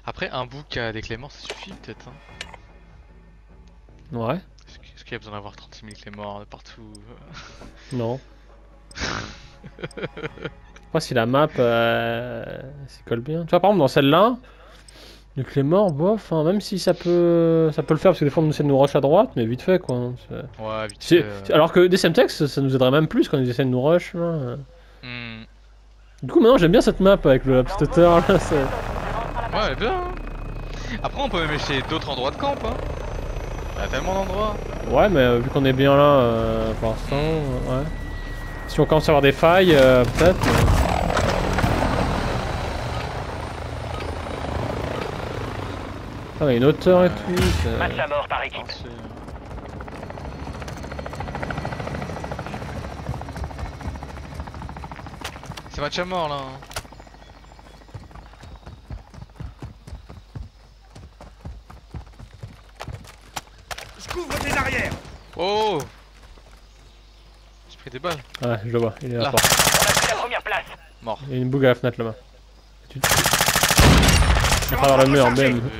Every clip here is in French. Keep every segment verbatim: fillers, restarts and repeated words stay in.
Après, un bouc à des clémores, ça suffit peut-être. Hein. Ouais. Est-ce qu'il est qu y a besoin d'avoir trente-six mille clémores de partout? Non. Après, si la map euh, s'y colle bien. Tu vois, par exemple, dans celle-là, le Clémore, bof, hein, même si ça peut ça peut le faire, parce que des fois on essaie de nous rush à droite, mais vite fait quoi. Hein, Ouais, vite fait. c'est... Euh... Alors que D C M Tex, ça nous aiderait même plus quand ils essaient de nous rush. Là. Hmm. Du coup, maintenant j'aime bien cette map avec le Stutter là. C'est... Ouais, elle est bien. Hein. Après, on peut même essayer d'autres endroits de camp. Hein. Il y a tellement d'endroits. Ouais, mais euh, vu qu'on est bien là euh, pour l'instant, euh, ouais. Si on commence à avoir des failles, euh, peut-être. Mais... Ah, il y a une hauteur et tout. C'est... Match à mort par équipe. C'est match à mort là. Je couvre tes arrières. Oh! J'ai pris des balles. Ouais, je le vois, il est à la Là. porte. On a pris la première place. Mort. Il y a une bougue à la fenêtre là-bas. Tu... À travers le mur, bim. Euh...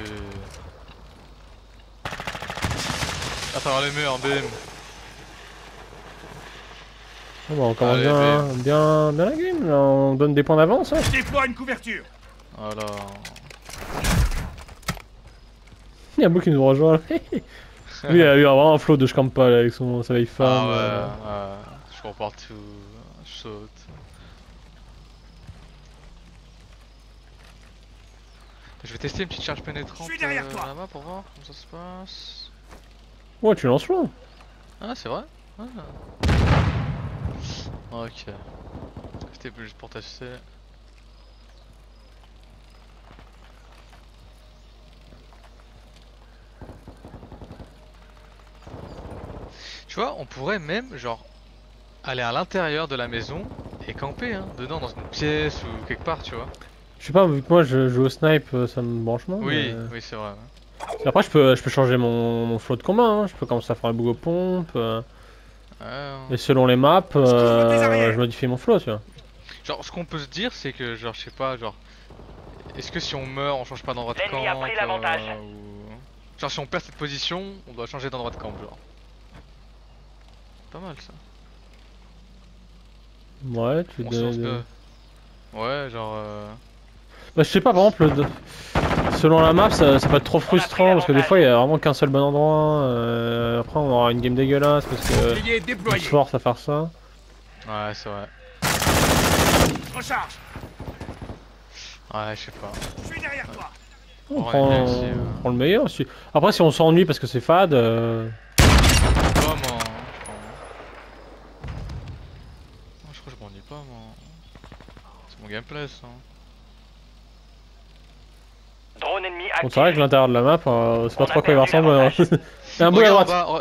À travers le mur, bim. Oh, bah, on commence Allez, bien, bim. bien, bien la game, là. On donne des points d'avance. Hein. Je déploie une couverture. Voilà. Il y a un bout qui nous rejoint. Là. Lui, il a eu vraiment un flow de je campe pas là, avec son, sa vieille femme. Ah ouais, euh. ouais. Je cours partout. Je saute. Je vais tester une petite charge pénétrante Je suis derrière euh, toi. là-bas pour voir comment ça se passe. Ouais, tu lances loin. Ah, c'est vrai? Ah. Ok. C'était plus juste pour tester. Tu vois, on pourrait même, genre, aller à l'intérieur de la maison et camper, hein, dedans, dans une pièce ou quelque part, tu vois. Je sais pas, vu que moi je joue au snipe, ça me branche moins. Oui, mais... oui, c'est vrai. Après, je peux, je peux changer mon, mon flow de combat. Hein. Je peux commencer à faire un bouge aux pompes. Euh... Ouais, Et selon les maps, euh, je modifie mon flow, tu vois. genre, ce qu'on peut se dire, c'est que, genre, je sais pas, genre, est-ce que si on meurt, on change pas d'endroit de camp? L'ennemi a pris l'avantage. euh, ou... Genre, si on perd cette position, on doit changer d'endroit de camp, genre. Pas mal ça. Ouais, tu On donnes. sens Des... que... Ouais, genre. Euh... Bah, je sais pas, par exemple, de... selon la map, ça, ça peut être trop frustrant parce que des fois il y a vraiment qu'un seul bon endroit. Euh... Après, on aura une game dégueulasse parce que. On se force à faire ça. Ouais, c'est vrai. Recharge. Ouais, je sais pas. Je suis derrière toi. On, On prend... est bien ici, on hein. prend le meilleur. Si... Après, si on s'ennuie parce que c'est fade. Euh... Pas moi, je crois. Oh, je crois que je m'ennuie pas, moi. C'est mon gameplay, ça. Drone ennemi Bon, actif. c'est vrai que l'intérieur de la map, euh, c'est pas On trop a quoi il va perdu ressembler. Hein. Il y a un bout à Regarde droite. en bas,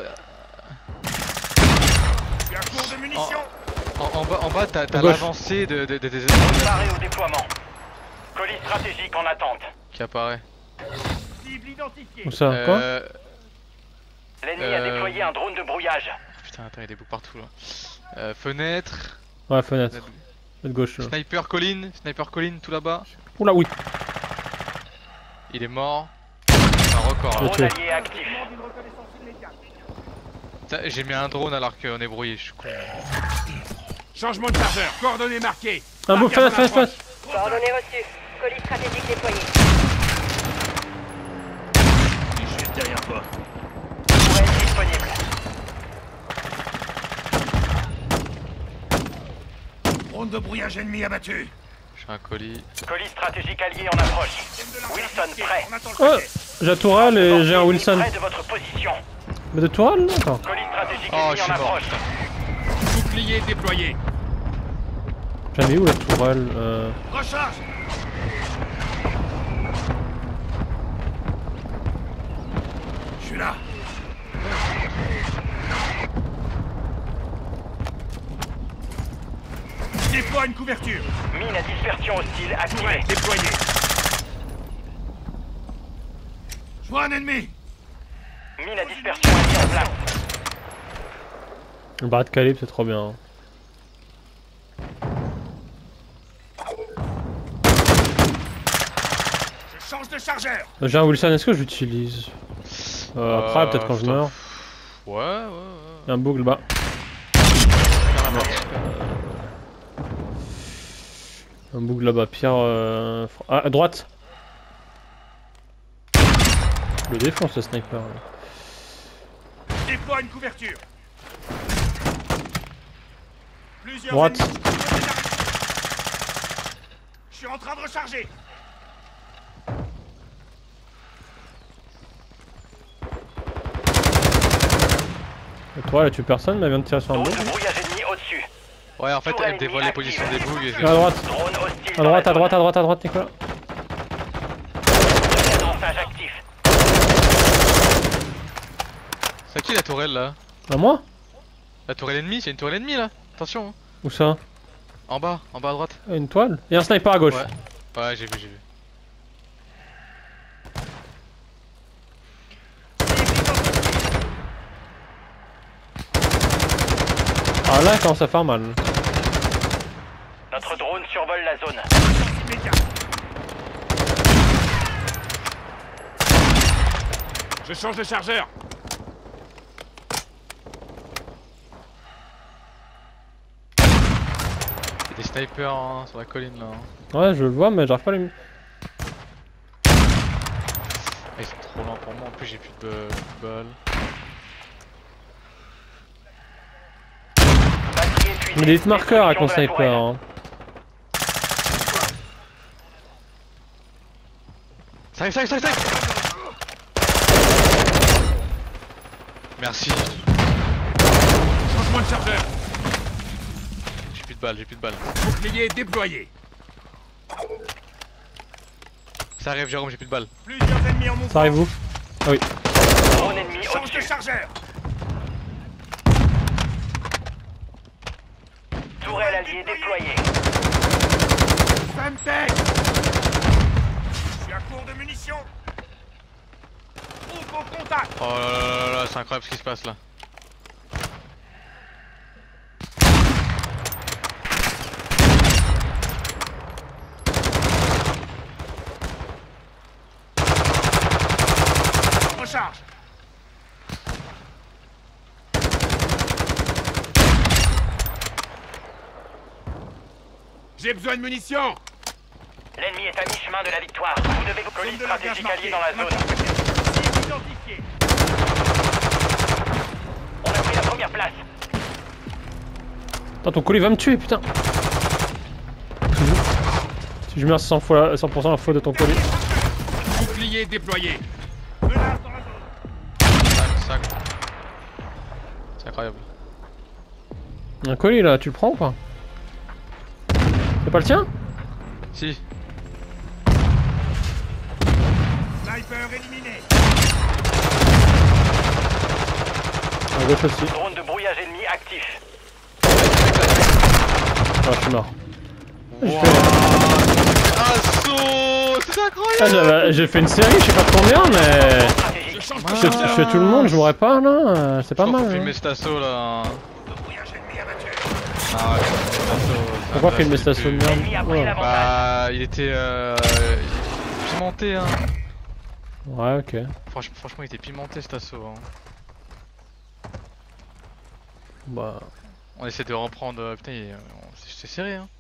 Je suis à court de munitions. en, en bas, en bas, t'as À t'as gauche. l'avancée de, de, de- des Préparé au déploiement. Colis stratégique en attente. qui apparaît. Cible identifiée. Où ça? Quoi? Euh... L'ennemi a Euh, déployé un drone de brouillage. Putain, attends, il y a des bouts partout là. Euh, fenêtre. Ouais, fenêtre. De gauche. Là. Sniper colline, sniper colline tout là-bas. Oula, oui. Il est mort. Un record là. Ok. Drone allié actif. Putain, j'ai mis un drone alors qu'on est brouillé, je suis con. Changement de chargeur. Coordonnées marquées. Un bout, fenêtre, fenêtre, fenêtre. Coordonnées reçues. Colis stratégique déployé. Je suis derrière toi. Pour être disponible. Drone de brouillage ennemi abattu. J'ai un colis. Colis stratégique allié en approche. Wilson prêt. Oh, j'ai la tourelle et j'ai un Wilson. Près de votre position. Mais de tourelle là? Attends. Colis stratégique Oh, ennemi je en suis mort. approche. Bouclier déployé. J'en ai où la tourelle? euh... Recharge. Je suis là. Déploie une couverture. Mine à dispersion hostile activée. Déployée. Je vois un ennemi. Mine à dispersion mise en place. Le barret de calibre, c'est trop bien. Hein. Je Change de chargeur. J'ai un Wilson, est-ce que j'utilise euh, Après, Euh, peut-être quand je putain. meurs. Ouais, ouais, ouais. Il y a un bug là-bas. Carrément. Un bug là-bas, Pierre. Euh... Ah, à droite. Le défonce ce sniper. Là. Déploie une couverture. Plusieurs Droite. ennemis. Je suis en train de recharger. Et toi, là, tu personne, mais elle vient de tirer sur un Drone bug. de brouillage ennemi au-dessus. Ouais, en fait, elle me dévoile les positions des bugs et je À droite. Drone hostile. À droite, à droite, à droite, à droite, Nicolas. Démontage actif. C'est qui la tourelle là? À moi? La tourelle ennemie, c'est une tourelle ennemie là. Attention, hein. Où ça? En bas, en bas à droite. Ah, une toile? Il y a un sniper à gauche. Ouais, ouais, j'ai vu, j'ai vu. Ah là, il commence à faire mal. Notre drone survole la zone. Immédiat. Je change de chargeur. Il y a des snipers hein, sur la colline là. hein. Ouais, je le vois, mais j'arrive pas à les. Ah, ils sont trop loin pour moi, en plus j'ai plus de, plus de balles. Batterie épuisée. Mais des hit marqueurs avec mon Destruction de la sniper. tourelle. Hein. Ça arrive, ça arrive, ça arrive, ça arrive. Merci. Changement de chargeur. J'ai plus de balles, j'ai plus de balles. Bouclier déployé. Ça arrive Jérôme, j'ai plus de balles. Plusieurs ennemis en mouvement. Ça arrive où? Ah oui. Drone ennemi Change de au-dessus. chargeur. Tourelle alliée déployée. Femtech. Je suis à court de munitions. Troupe au contact. Oh là là là là, c'est incroyable ce qui se passe là. Recharge. J'ai besoin de munitions. L'ennemi est à mi-chemin de la victoire. Vous devez vous coller Zone de la stratégique gage allié dans la marquée. zone. Cible identifiée. On a pris la première place. Attends, ton colis va me tuer, putain. Si je meurs cent fois, cent pour cent la faute de ton colis. Bouclier déployé. Menace dans la zone. Sac, sac. C'est incroyable. Un colis là, tu le prends ou pas? C'est pas le tien? Si. Sniper éliminé. À gauche aussi. Drone de brouillage ennemi actif. Ah, je suis mort. Wow. Assaut. C'est Ah, incroyable. j'avais- j'ai fait une série, je sais pas combien, mais. Stratégique. Je change de Je, je chargeur. fais tout le monde, je mourrais pas là, euh, c'est pas Faut mal. filmer Hein. cet assaut là. Brouillage ennemi abattu. Ah ouais, cet assaut. c'est Pourquoi un filmer blast cet assaut de du- merde? L'ennemi a pris Ouais. l'avantage. Bah, il était euh, pimenté hein. Ouais, ok. Franch- franchement, il était pimenté cet assaut. Hein. Bah. On essaie de reprendre. euh, Putain, il est- on- c'est c'est serré hein.